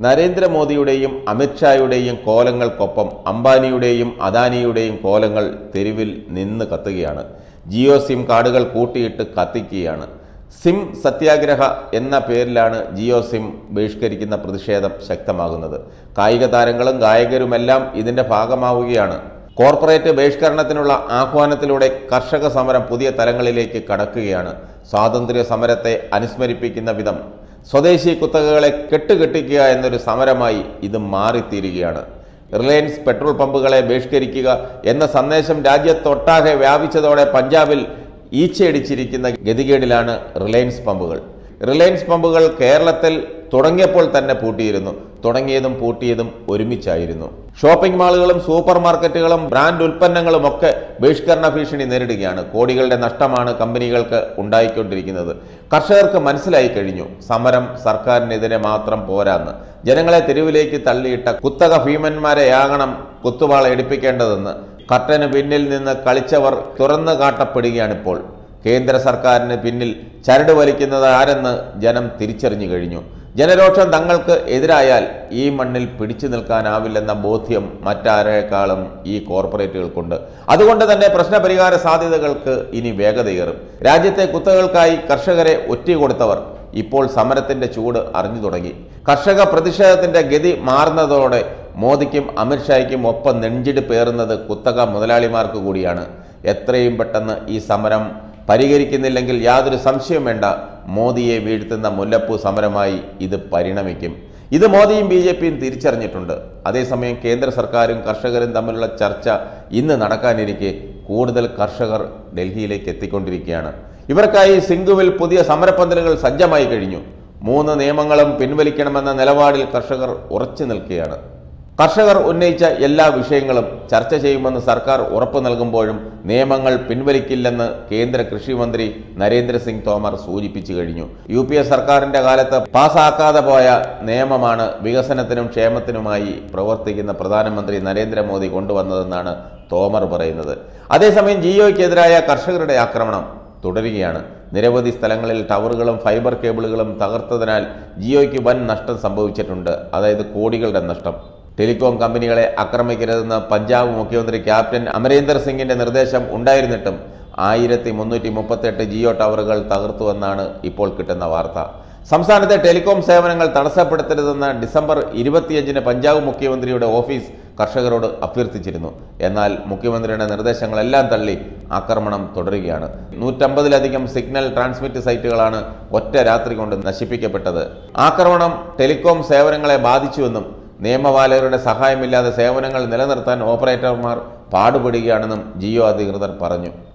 നരേന്ദ്രമോദിയുടെയും അമിത്ഷായുടെയും കോലങ്ങൾക്കൊപ്പം അംബാനിയുടെയും അദാനിയുടെയും കോലങ്ങൾ തെരുവിൽ നിന്ന് കത്തുകയാണ്. ജിയോ സിം കാർഡുകൾ കൂട്ടിയിട്ട് കത്തിക്കുകയാണ്. സിം സത്യാഗ്രഹ എന്ന പേരിലാണ് ജിയോ സിം ബഹിഷ്കരിക്കുന്ന പ്രതിഷേധം ശക്തമാകുന്നത്. കായിക താരങ്ങളും ഗായകരുമെല്ലാം ഇതിന്റെ ഭാഗമാവുകയാണ്. കോർപ്പറേറ്റ് ബഹിഷ്കരണത്തിനുള്ള ആഹ്വാനത്തിലൂടെ കർഷക സമരം പുതിയ തലങ്ങളിലേക്ക് കടക്കുകയാണ്. സ്വാതന്ത്ര്യ സമരത്തെ അനുസ്മരിപ്പിക്കുന്ന വിധം സ്വദേശി കുത്തകകളെ കെട്ടുകെട്ടിക്കുക എന്നൊരു സമരമായി ഇത് മാറിത്തീരുകയാണ്. റിലയൻസ് പെട്രോൾ പമ്പുകളെ ബഹിഷ്കരിക്കുക എന്ന സന്ദേശം രാജ്യത്തൊട്ടാകെ വ്യാപിച്ചതോടെ പഞ്ചാബിൽ ഈച്ചയടിച്ചിരിക്കുന്ന ഗതികേടിലാണ് റിലയൻസ് പമ്പുകൾ. റിലയൻസ് പമ്പുകൾ കേരളത്തിൽ തുടങ്ങിയപ്പോൾ തന്നെ പൂട്ടിയിരുന്നു. തുടങ്ങിയതും പൂട്ടിയതും ഒരുമിച്ചായിരുന്നു. ഷോപ്പിംഗ് മാളുകളും സൂപ്പർ മാർക്കറ്റുകളും ബ്രാൻഡ് ഉൽപ്പന്നങ്ങളുമൊക്കെ ബഹിഷ്കരണ ഭീഷണി നേരിടുകയാണ്. കോടികളുടെ നഷ്ടമാണ് കമ്പനികൾക്ക് ഉണ്ടായിക്കൊണ്ടിരിക്കുന്നത്. കർഷകർക്ക് മനസ്സിലായി കഴിഞ്ഞു, സമരം സർക്കാരിനെതിരെ മാത്രം പോരാന്ന്. ജനങ്ങളെ തെരുവിലേക്ക് തള്ളിയിട്ട കുത്തക ഭീമന്മാരെയാകണം കുത്തുവാള എടുപ്പിക്കേണ്ടതെന്ന് കർട്ടന് പിന്നിൽ നിന്ന് കളിച്ചവർ തുറന്നു കാട്ടപ്പെടുകയാണിപ്പോൾ. കേന്ദ്ര സർക്കാരിന് പിന്നിൽ ചരട് വലിക്കുന്നത് ആരെന്ന് ജനം തിരിച്ചറിഞ്ഞു കഴിഞ്ഞു. ജനരോഷം തങ്ങൾക്ക് എതിരായാൽ ഈ മണ്ണിൽ പിടിച്ചു നിൽക്കാനാവില്ലെന്ന ബോധ്യം മറ്റാരേക്കാളും ഈ കോർപ്പറേറ്റുകൾക്കുണ്ട്. അതുകൊണ്ട് തന്നെ പ്രശ്നപരിഹാര സാധ്യതകൾക്ക് ഇനി വേഗതയേറും. രാജ്യത്തെ കുത്തകകൾക്കായി കർഷകരെ ഒറ്റുകൊടുത്തവർ ഇപ്പോൾ സമരത്തിന്റെ ചൂട് അറിഞ്ഞു തുടങ്ങി. കർഷക പ്രതിഷേധത്തിന്റെ ഗതി മാറുന്നതോടെ മോദിക്കും അമിത്ഷായ്ക്കും ഒപ്പം നെഞ്ചിടിപ്പേറുന്നത് കുത്തക മുതലാളിമാർക്ക് കൂടിയാണ്. എത്രയും പെട്ടെന്ന് ഈ സമരം പരിഹരിക്കുന്നില്ലെങ്കിൽ യാതൊരു സംശയവും വേണ്ട, മോദിയെ വീഴ്ത്തുന്ന മുല്ലപ്പൂ സമരമായി ഇത് പരിണമിക്കും. ഇത് മോദിയും BJPയും തിരിച്ചറിഞ്ഞിട്ടുണ്ട്. അതേസമയം കേന്ദ്ര സർക്കാരും കർഷകരും തമ്മിലുള്ള ചർച്ച ഇന്ന് നടക്കാനിരിക്കെ കൂടുതൽ കർഷകർ ഡൽഹിയിലേക്ക് എത്തിക്കൊണ്ടിരിക്കുകയാണ്. ഇവർക്കായി സിംഗുവിൽ പുതിയ സമരപ്പന്തലുകൾ സജ്ജമായി കഴിഞ്ഞു. 3 നിയമങ്ങളും പിൻവലിക്കണമെന്ന നിലപാടിൽ കർഷകർ ഉറച്ചു നിൽക്കുകയാണ്. കർഷകർ ഉന്നയിച്ച എല്ലാ വിഷയങ്ങളും ചർച്ച ചെയ്യുമെന്ന് സർക്കാർ ഉറപ്പു നൽകുമ്പോഴും നിയമങ്ങൾ പിൻവലിക്കില്ലെന്ന് കേന്ദ്ര കൃഷി മന്ത്രി നരേന്ദ്രസിംഗ് തോമർ സൂചിപ്പിച്ചു കഴിഞ്ഞു. UPA സർക്കാരിന്റെ കാലത്ത് പാസ്സാക്കാതെ പോയ നിയമമാണ് വികസനത്തിനും ക്ഷേമത്തിനുമായി പ്രവർത്തിക്കുന്ന പ്രധാനമന്ത്രി നരേന്ദ്രമോദി കൊണ്ടുവന്നതെന്നാണ് തോമർ പറയുന്നത്. അതേസമയം ജിയോയ്ക്കെതിരായ കർഷകരുടെ ആക്രമണം തുടരുകയാണ്. നിരവധി സ്ഥലങ്ങളിൽ ടവറുകളും ഫൈബർ കേബിളുകളും തകർത്തതിനാൽ ജിയോയ്ക്ക് വൻ നഷ്ടം സംഭവിച്ചിട്ടുണ്ട്. അതായത് കോടികളുടെ നഷ്ടം. ടെലികോം കമ്പനികളെ ആക്രമിക്കരുതെന്ന് പഞ്ചാബ് മുഖ്യമന്ത്രി ക്യാപ്റ്റൻ അമരീന്ദർ സിംഗിന്റെ നിർദ്ദേശം ഉണ്ടായിരുന്നിട്ടും 1338 ജിയോ ടവറുകൾ തകർത്തുവെന്നാണ് ഇപ്പോൾ കിട്ടുന്ന വാർത്ത. സംസ്ഥാനത്തെ ടെലികോം സേവനങ്ങൾ തടസ്സപ്പെടുത്തരുതെന്ന് ഡിസംബർ 25-ന് പഞ്ചാബ് മുഖ്യമന്ത്രിയുടെ ഓഫീസ് കർഷകരോട് അഭ്യർത്ഥിച്ചിരുന്നു. എന്നാൽ മുഖ്യമന്ത്രിയുടെ നിർദ്ദേശങ്ങളെല്ലാം തള്ളി ആക്രമണം തുടരുകയാണ്. 150-ലധികം സിഗ്നൽ ട്രാൻസ്മിറ്റ് സൈറ്റുകളാണ് ഒറ്റ രാത്രി കൊണ്ട് നശിപ്പിക്കപ്പെട്ടത്. ആക്രമണം ടെലികോം സേവനങ്ങളെ ബാധിച്ചുവെന്നും നിയമപാലകരുടെ സഹായമില്ലാതെ സേവനങ്ങൾ നിലനിർത്താൻ ഓപ്പറേറ്റർമാർ പാടുപെടുകയാണെന്നും ജിയോ അധികൃതർ പറഞ്ഞു.